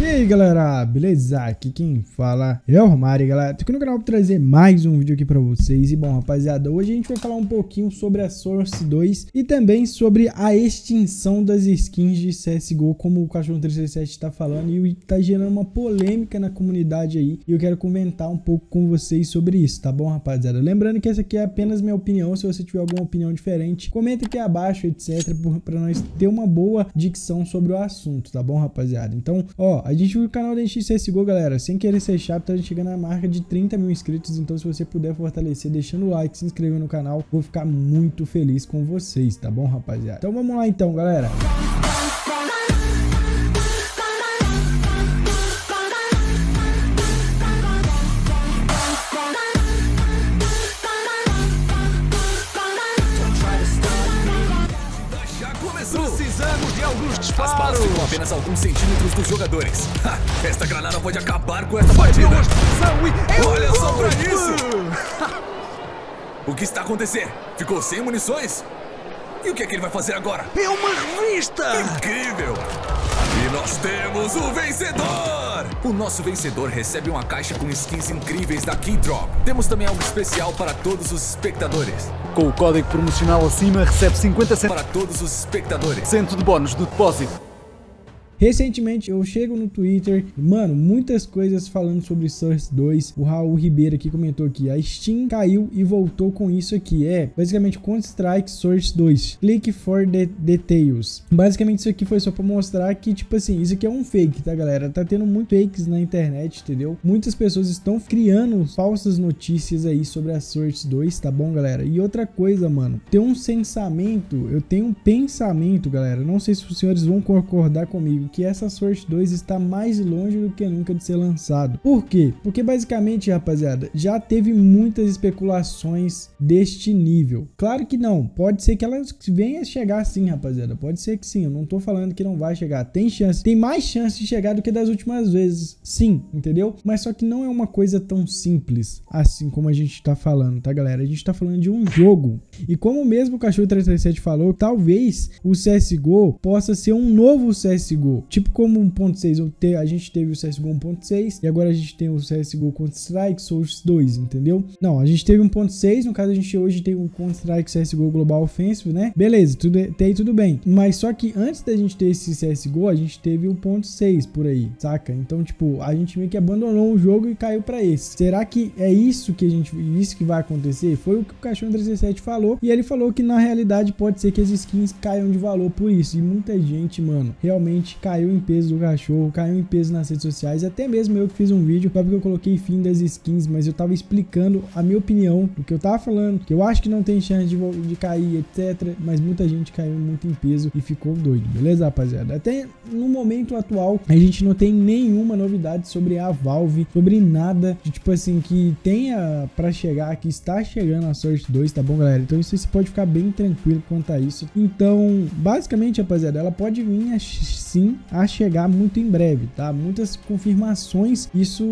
aí galera, beleza? Aqui quem fala é o Romário, galera. Tô aqui no canal pra trazer mais um vídeo aqui pra vocês. E bom, rapaziada, hoje a gente vai falar um pouquinho sobre a Source 2 e também sobre a extinção das skins de CSGO, como o Cachorro 367 tá falando, e tá gerando uma polêmica na comunidade aí. E eu quero comentar um pouco com vocês sobre isso, tá bom, rapaziada? Lembrando que essa aqui é apenas minha opinião. Se você tiver alguma opinião diferente, comenta aqui abaixo, etc, pra nós ter uma boa dicção sobre o assunto, tá bom, rapaziada? Então, ó, a gente viu o canal da NX CSGO, galera, sem querer ser chato, tá chegando na marca de 30 mil inscritos. Então, se você puder fortalecer, deixando o like, se inscrever no canal, vou ficar muito feliz com vocês, tá bom, rapaziada? Então, vamos lá então, galera. Precisamos de alguns disparos. As balas ficam apenas alguns centímetros dos jogadores. Esta granada pode acabar com essa partida. Olha só pra isso. O que está acontecendo? Ficou sem munições? E o que é que ele vai fazer agora? É uma revista! Incrível! E nós temos o vencedor! O nosso vencedor recebe uma caixa com skins incríveis da Keydrop. Temos também algo especial para todos os espectadores. Com o código promocional acima, recebe 50% Para todos os espectadores. de bónus do depósito. Recentemente eu chego no Twitter, mano, muitas coisas falando sobre Source 2. O Raul Ribeiro aqui comentou que a Steam caiu e voltou com isso aqui. É, basicamente Counter-Strike Source 2. Click for the details. Basicamente isso aqui foi só pra mostrar que, tipo assim, isso aqui é um fake, tá, galera? Tá tendo muito fakes na internet, entendeu? Muitas pessoas estão criando falsas notícias aí sobre a Source 2, tá bom, galera? E outra coisa, mano, tem um pensamento, eu tenho um pensamento, galera, não sei se os senhores vão concordar comigo, que essa Source 2 está mais longe do que nunca de ser lançado. Por quê? Porque basicamente, rapaziada, já teve muitas especulações deste nível. Claro que não, pode ser que ela venha chegar sim, rapaziada, pode ser que sim, eu não tô falando que não vai chegar, tem chance, tem mais chance de chegar do que das últimas vezes, sim, entendeu? Mas só que não é uma coisa tão simples assim como a gente tá falando, tá, galera? A gente tá falando de um jogo, e como mesmo o Cachorro 337 falou, talvez o CSGO possa ser um novo CSGO. Tipo como 1.6, a gente teve o CSGO 1.6 e agora a gente tem o CSGO Counter-Strike Source 2, entendeu? Não, a gente teve 1.6, no caso a gente hoje tem o Counter-Strike CSGO Global Offensive, né? Beleza, tudo bem. Mas só que antes da gente ter esse CSGO, a gente teve o 1.6 por aí, saca? Então, tipo, a gente meio que abandonou o jogo e caiu pra esse. Será que é isso que vai acontecer? Foi o que o Cachorro 367 falou, e ele falou que na realidade pode ser que as skins caiam de valor por isso. E muita gente, mano, realmente caiu em peso do cachorro, caiu em peso nas redes sociais, até mesmo eu que fiz um vídeo, só porque eu coloquei fim das skins, mas eu tava explicando a minha opinião do que eu tava falando, que eu acho que não tem chance de cair, etc, mas muita gente caiu muito em peso e ficou doido, beleza, rapaziada? Até no momento atual, a gente não tem nenhuma novidade sobre a Valve, sobre nada de tipo assim, que tenha pra chegar, que está chegando a Source 2, tá bom, galera? Então isso você pode ficar bem tranquilo quanto a isso. Então, basicamente, rapaziada, ela pode vir sim a chegar muito em breve, tá? Muitas confirmações, isso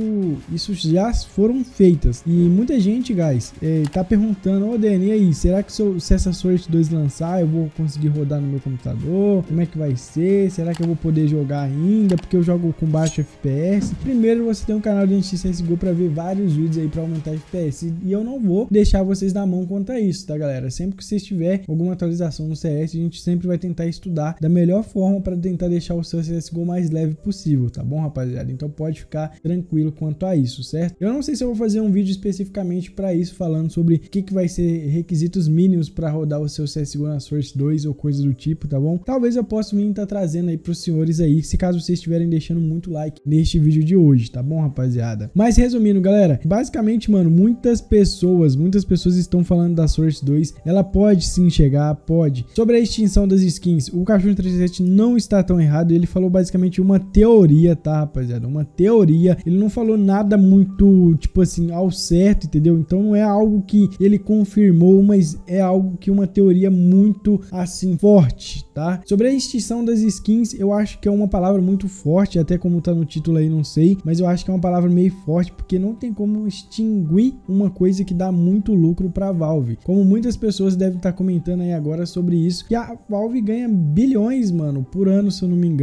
já foram feitas. E muita gente, guys, tá perguntando, ô Dani, e aí, será que se essa Source 2 lançar, eu vou conseguir rodar no meu computador? Como é que vai ser? Será que eu vou poder jogar ainda? Porque eu jogo com baixo FPS. Primeiro, você tem um canal de NX CSGO pra ver vários vídeos aí pra aumentar FPS. E eu não vou deixar vocês na mão quanto a isso, tá, galera? Sempre que vocês tiver alguma atualização no CS, a gente sempre vai tentar estudar da melhor forma pra tentar deixar o seu CSGO mais leve possível, tá bom, rapaziada? Então pode ficar tranquilo quanto a isso, certo? Eu não sei se eu vou fazer um vídeo especificamente para isso, falando sobre o que vai ser requisitos mínimos para rodar o seu CSGO na Source 2 ou coisa do tipo, tá bom? Talvez eu possa vir estar trazendo aí pros senhores aí, se caso vocês estiverem deixando muito like neste vídeo de hoje, tá bom, rapaziada? Mas resumindo, galera, basicamente, mano, muitas pessoas estão falando da Source 2, ela pode sim chegar, pode. Sobre a extinção das skins, o Cachorro 367 não está tão errado, ele falou basicamente uma teoria, tá, rapaziada? Uma teoria. Ele não falou nada muito, tipo assim, ao certo, entendeu? Então não é algo que ele confirmou, mas é algo que uma teoria muito, assim, forte, tá? Sobre a extinção das skins, eu acho que é uma palavra muito forte, até como tá no título aí, não sei, mas eu acho que é uma palavra meio forte, porque não tem como extinguir uma coisa que dá muito lucro pra Valve. Como muitas pessoas devem estar comentando aí agora sobre isso, que a Valve ganha bilhões, mano, por ano, se eu não me engano.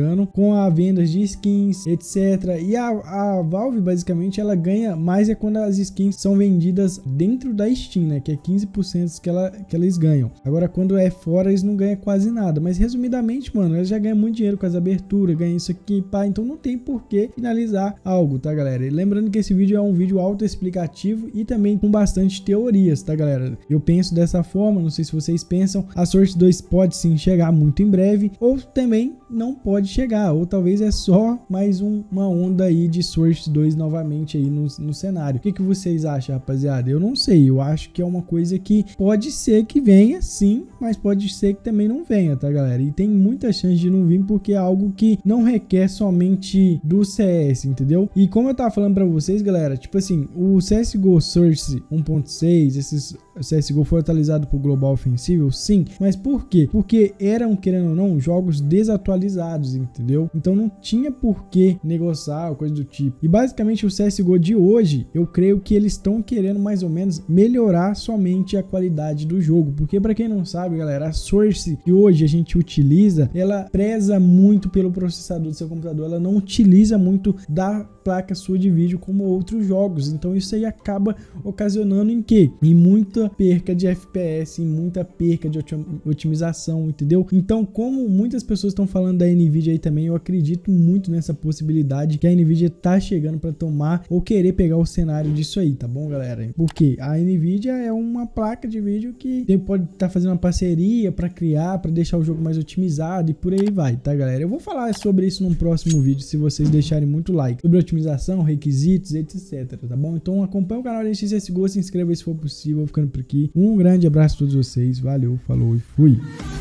ano com a venda de skins, etc. E a Valve, basicamente, ela ganha mais quando as skins são vendidas dentro da Steam, né? Que é 15% que eles ganham. Agora, quando é fora, eles não ganham quase nada. Mas, resumidamente, mano, eles já ganham muito dinheiro com as aberturas, ganham isso aqui, pá. Então, não tem por que finalizar algo, tá, galera? E lembrando que esse vídeo é um vídeo autoexplicativo e também com bastante teorias, tá, galera? Eu penso dessa forma, não sei se vocês pensam. A Source 2 pode sim chegar muito em breve, ou também não pode chegar, ou talvez é só mais uma onda aí de Source 2 novamente aí no cenário. O que vocês acham, rapaziada? Eu não sei, eu acho que é uma coisa que pode ser que venha, sim, mas pode ser que também não venha, tá, galera? E tem muita chance de não vir porque é algo que não requer somente do CS, entendeu? E como eu tava falando pra vocês, galera, tipo assim, o CSGO Source 1.6, esses CSGO foi atualizado pro Global Offensive, sim, mas por quê? Porque eram, querendo ou não, jogos desatualizados, entendeu? Então não tinha por que negociar ou coisa do tipo. E basicamente o CSGO de hoje, eu creio que eles estão querendo mais ou menos melhorar somente a qualidade do jogo, porque pra quem não sabe, galera, a Source que hoje a gente utiliza, ela preza muito pelo processador do seu computador, ela não utiliza muito da placa sua de vídeo como outros jogos. Então isso aí acaba ocasionando em quê? Em muita perca de FPS, em muita perca de otimização, entendeu? Então, como muitas pessoas estão falando da Nvidia aí também, eu acredito muito nessa possibilidade que a Nvidia tá chegando para tomar ou querer pegar o cenário disso aí, tá bom, galera? Porque a Nvidia é uma placa de vídeo que pode estar fazendo uma parceria para criar, para deixar o jogo mais otimizado e por aí vai, tá, galera? Eu vou falar sobre isso num próximo vídeo, se vocês deixarem muito like, sobre otimização, requisitos, etc, tá bom? Então acompanha o canal da CSGO, se inscreva se for possível, ficando por aqui. Um grande abraço a todos vocês, valeu, falou e fui!